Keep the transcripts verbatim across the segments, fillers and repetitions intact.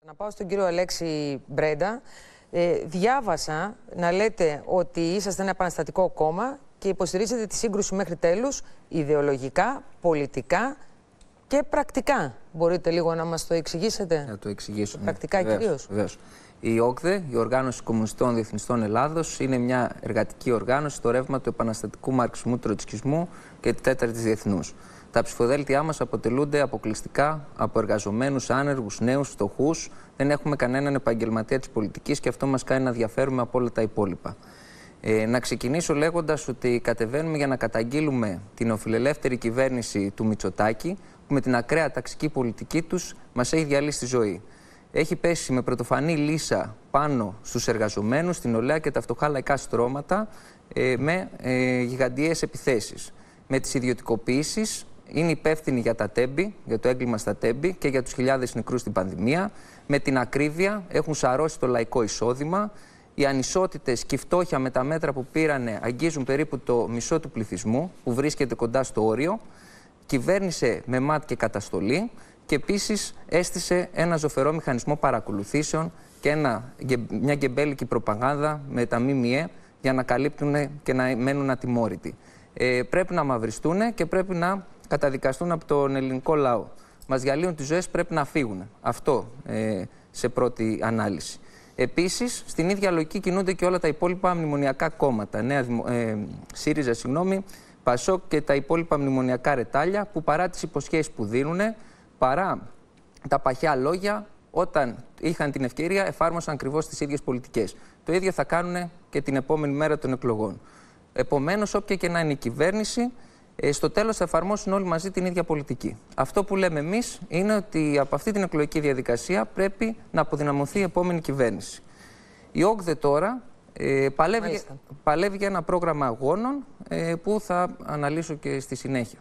Να πάω στον κύριο Αλέξη Μπρέντα. Ε, διάβασα να λέτε ότι είσαστε ένα επαναστατικό κόμμα και υποστηρίζετε τη σύγκρουση μέχρι τέλους ιδεολογικά, πολιτικά και πρακτικά. Μπορείτε λίγο να μας το εξηγήσετε? Να το εξηγήσω. Πρακτικά ναι. κυρίως. Βεβαίως. Η ΟΚΔΕ, η Οργάνωση Κομμουνιστών Διεθνιστών Ελλάδος, είναι μια εργατική οργάνωση στο ρεύμα του επαναστατικού μαρξισμού, τροτσκισμού και τη τέταρτης διεθνούς. Τα ψηφοδέλτια μας αποτελούνται αποκλειστικά από εργαζομένους, άνεργους, νέους, φτωχούς. Δεν έχουμε κανέναν επαγγελματία της πολιτικής και αυτό μας κάνει να διαφέρουμε από όλα τα υπόλοιπα. Ε, να ξεκινήσω λέγοντας ότι κατεβαίνουμε για να καταγγείλουμε την οφειλελεύθερη κυβέρνηση του Μητσοτάκη, που με την ακραία ταξική πολιτική τους μας έχει διαλύσει τη ζωή. Έχει πέσει με πρωτοφανή λύσα πάνω στους εργαζομένους, στην νεολαία και τα φτωχά λαϊκά στρώματα ε, με ε, γιγαντιαίες επιθέσεις. Με τις ιδιωτικοποιήσεις είναι υπεύθυνοι για τα τέμπη, για το έγκλημα στα τέμπη και για τους χιλιάδες νεκρούς στην πανδημία. Με την ακρίβεια έχουν σαρώσει το λαϊκό εισόδημα. Οι ανισότητες και η φτώχεια με τα μέτρα που πήρανε αγγίζουν περίπου το μισό του πληθυσμού, που βρίσκεται κοντά στο όριο. Κυβέρνησε με ΜΑΤ και καταστολή και επίσης έστησε ένα ζωφερό μηχανισμό παρακολουθήσεων και ένα, μια γκεμπέλικη προπαγάνδα με τα ΜΜΕ για να καλύπτουν και να μένουν ατιμόρυτοι. Ε, πρέπει να μαυριστούν και πρέπει να καταδικαστούν από τον ελληνικό λαό. Μας διαλύουν τις ζωές, πρέπει να φύγουν. Αυτό ε, σε πρώτη ανάλυση. Επίσης, στην ίδια λογική κινούνται και όλα τα υπόλοιπα μνημονιακά κόμματα. Νέα, ε, ΣΥΡΙΖΑ, συγγνώμη, ΠΑΣΟΚ και τα υπόλοιπα μνημονιακά ρετάλια που παρά τις υποσχέσεις που δίνουν, παρά τα παχιά λόγια, όταν είχαν την ευκαιρία εφάρμοσαν ακριβώς τις ίδιες πολιτικές. Το ίδιο θα κάνουν και την επόμενη μέρα των εκλογών. Επομένως, όποια και να είναι η κυβέρνηση, στο τέλος θα εφαρμόσουν όλοι μαζί την ίδια πολιτική. Αυτό που λέμε εμείς είναι ότι από αυτή την εκλογική διαδικασία πρέπει να αποδυναμωθεί η επόμενη κυβέρνηση. Η ΟΚΔΕ τώρα ε, παλεύει, παλεύει για ένα πρόγραμμα αγώνων ε, που θα αναλύσω και στη συνέχεια.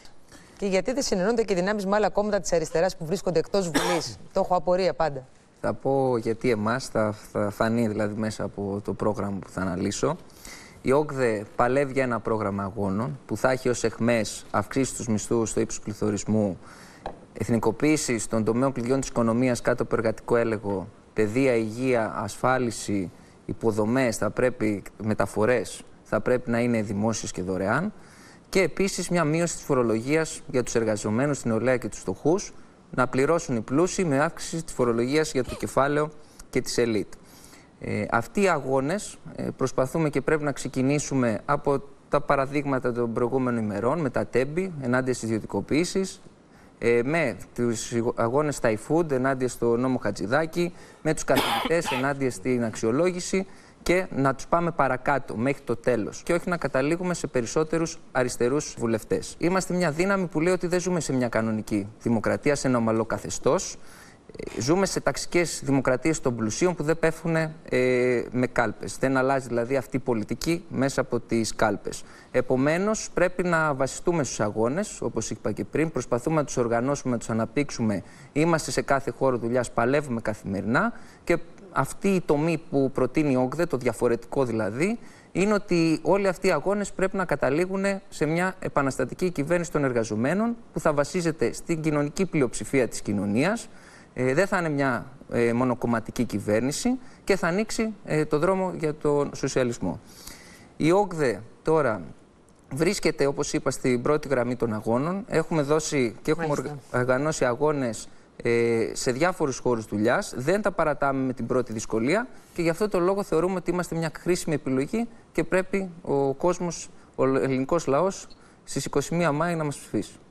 Και γιατί δεν συνεννούνται και δυνάμεις με άλλα κόμματα της αριστεράς που βρίσκονται εκτός Βουλής? Το έχω απορία πάντα. Θα πω γιατί εμάς, θα, θα φανεί δηλαδή μέσα από το πρόγραμμα που θα αναλύσω. Η ΟΚΔΕ παλεύει για ένα πρόγραμμα αγώνων που θα έχει ως εχμές αυξήσει τους μισθούς στο ύψος του πληθωρισμού, εθνικοποίηση των τομέων κλειδιών της οικονομίας κάτω από εργατικό έλεγχο, παιδεία, υγεία, ασφάλιση, υποδομές, θα πρέπει, μεταφορές θα πρέπει να είναι δημόσιες και δωρεάν και επίσης μια μείωση της φορολογίας για τους εργαζομένους, την νεολαία και τους φτωχούς, να πληρώσουν οι πλούσιοι με αύξηση της φορολογίας για το κεφάλαιο και τις ελίτ. Ε, αυτοί οι αγώνες ε, προσπαθούμε και πρέπει να ξεκινήσουμε από τα παραδείγματα των προηγούμενων ημερών, με τα τέμπη ενάντια στις ιδιωτικοποιήσεις, ε, με τους αγώνες στα iFood ενάντια στο νόμο Χατζηδάκη, με τους καθηγητές ενάντια στην αξιολόγηση και να τους πάμε παρακάτω μέχρι το τέλος και όχι να καταλήγουμε σε περισσότερους αριστερούς βουλευτές. Είμαστε μια δύναμη που λέει ότι δεν ζούμε σε μια κανονική δημοκρατία, σε ένα ομαλό καθεστώς. Ζούμε σε ταξικές δημοκρατίες των πλουσίων που δεν πέφτουν ε, με κάλπες. Δεν αλλάζει δηλαδή αυτή η πολιτική μέσα από τις κάλπες. Επομένως, πρέπει να βασιστούμε στους αγώνες, όπως είπα και πριν. Προσπαθούμε να τους οργανώσουμε, να τους αναπτύξουμε. Είμαστε σε κάθε χώρο δουλειάς, παλεύουμε καθημερινά. Και αυτή η τομή που προτείνει η ΟΚΔΕ, το διαφορετικό δηλαδή, είναι ότι όλοι αυτοί οι αγώνες πρέπει να καταλήγουν σε μια επαναστατική κυβέρνηση των εργαζομένων που θα βασίζεται στην κοινωνική πλειοψηφία της κοινωνίας. Ε, δεν θα είναι μια ε, μονοκομματική κυβέρνηση και θα ανοίξει ε, το δρόμο για τον σοσιαλισμό. Η ΟΚΔΕ τώρα βρίσκεται, όπως είπα, στην πρώτη γραμμή των αγώνων. Έχουμε δώσει και έχουμε Μάλιστα. οργανώσει αγώνες ε, σε διάφορους χώρους δουλειάς. Δεν τα παρατάμε με την πρώτη δυσκολία και γι' αυτό το λόγο θεωρούμε ότι είμαστε μια χρήσιμη επιλογή και πρέπει ο κόσμος, ο ελληνικός λαός στις είκοσι μία Μάη να μας ψηφίσει.